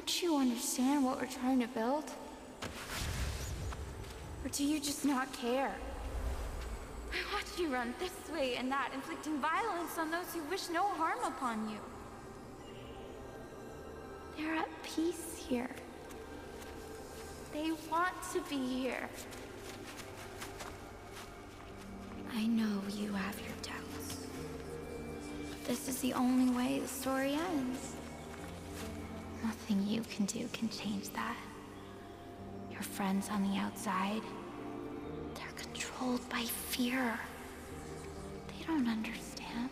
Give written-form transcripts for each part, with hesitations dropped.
Don't you understand what we're trying to build? Or do you just not care? I watch you run this way and that, inflicting violence on those who wish no harm upon you. They're at peace here. They want to be here. I know you have your doubts. But this is the only way the story ends. Nothing you can do can change that. Your friends on the outside, they're controlled by fear. They don't understand.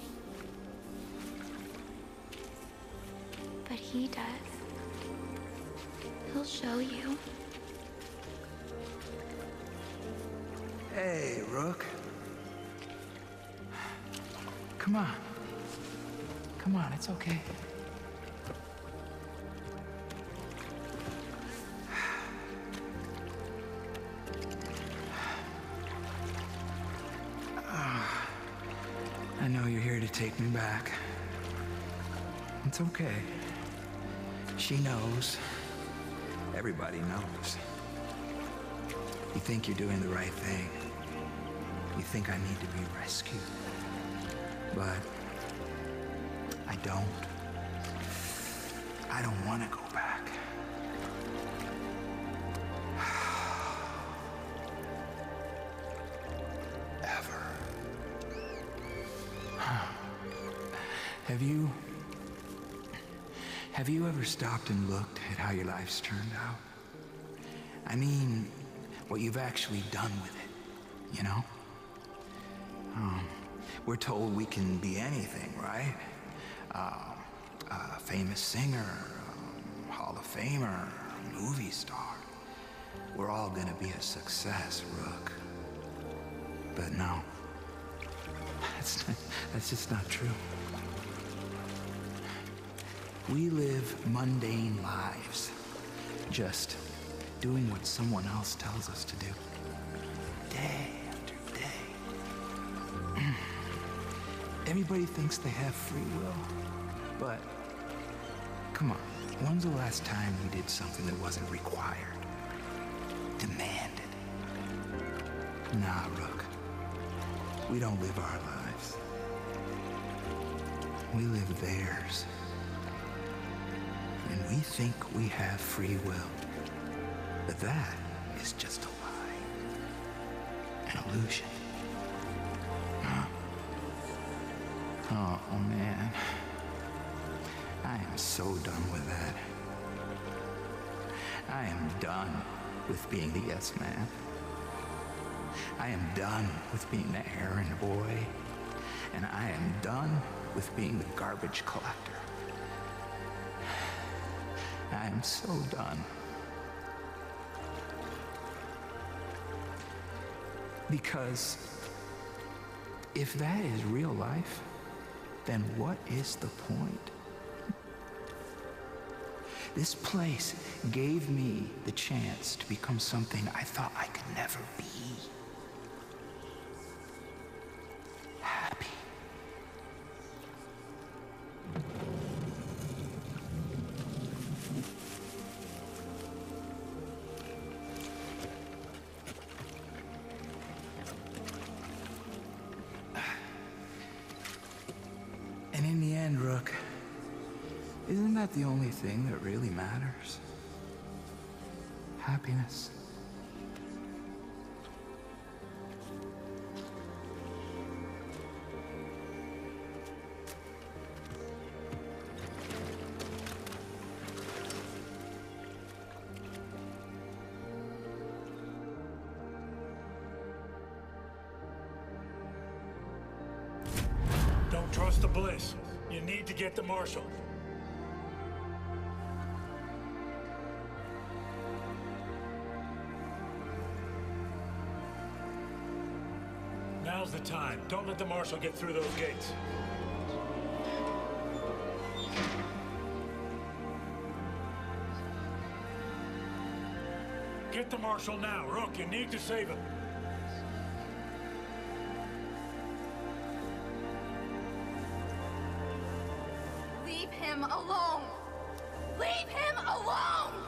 But he does. He'll show you. Hey, Rook. Come on. Come on, it's okay. I know you're here to take me back. It's okay. She knows. Everybody knows. You think you're doing the right thing. You think I need to be rescued. But I don't. I don't want to go back. Ever. Have you ever stopped and looked at how your life's turned out? I mean, what you've actually done with it, you know? We're told we can be anything, right? A famous singer, Hall of Famer, movie star. We're all gonna be a success, Rook. But no, that's just not true. We live mundane lives, just doing what someone else tells us to do, day after day. Everybody thinks they have free will, but come on, when's the last time you did something that wasn't required, demanded? Nah, Rook, we don't live our lives. We live theirs. And we think we have free will. But that is just a lie. An illusion. Huh? Oh, man. I am so done with that. I am done with being the yes man. I am done with being the errand boy. And I am done with being the garbage collector. I am so done. Because if that is real life, then what is the point? This place gave me the chance to become something I thought I could never be. Happy. And in the end, Rook, isn't that the only thing that really matters? Happiness. Don't trust the Bliss. You need to get the Marshal. Now's the time. Don't let the Marshal get through those gates. Get the Marshal now, Rook. You need to save him. Leave him alone. Leave him alone!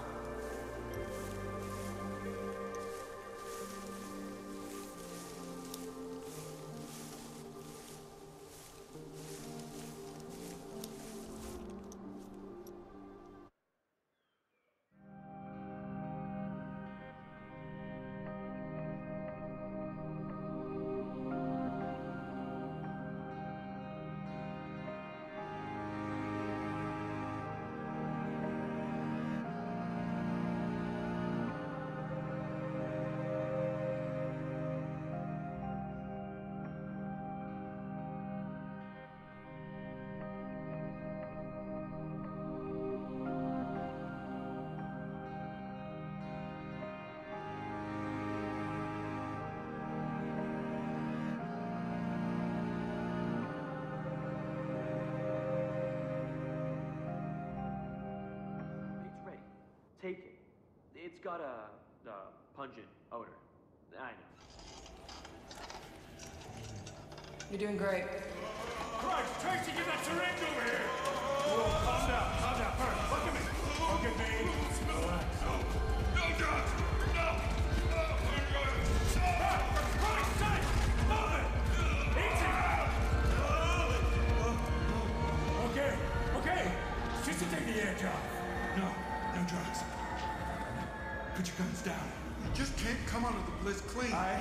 Take it. It's got a pungent odor. I know. You're doing great. Christ, Tracy, get that syringe over here! Whoa, calm down. First, look at me. Look at me. Relax. No, John! No! For Christ's sake! Move it! Easy! Okay. Just to take the edge off. No drugs. Put your guns down. You just can't come out of the Bliss clean. I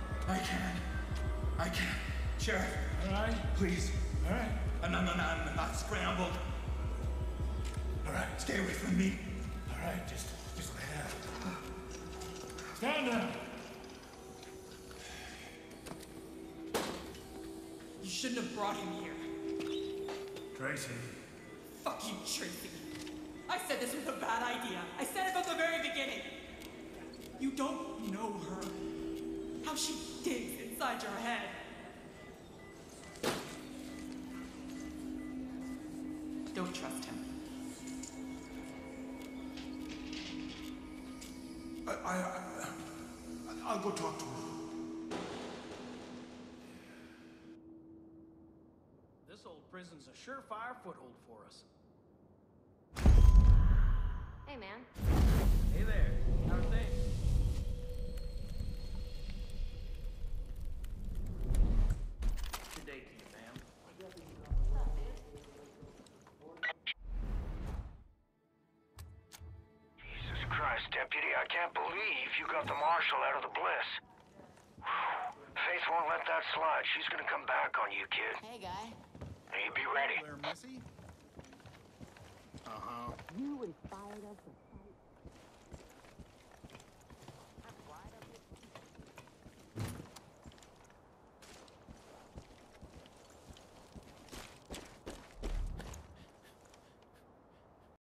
can. Sheriff. All right. Please. All right. I'm not scrambled. All right. Stay away from me. All right. Just lay down. Stand down. You shouldn't have brought him here. Tracy. Fuck you, Tracy. I said this was a bad idea. I said it from the very beginning. You don't know her. How she digs inside your head. Don't trust him. I'll go talk to her. This old prison's a surefire foothold for us. Hey, man. Hey there. How are things? Good day to you, ma'am. Jesus Christ, Deputy, I can't believe you got the Marshal out of the Bliss. Faith won't let that slide. She's gonna come back on you, kid. Hey, guy. Hey, be ready. There, Missy. You inspired us to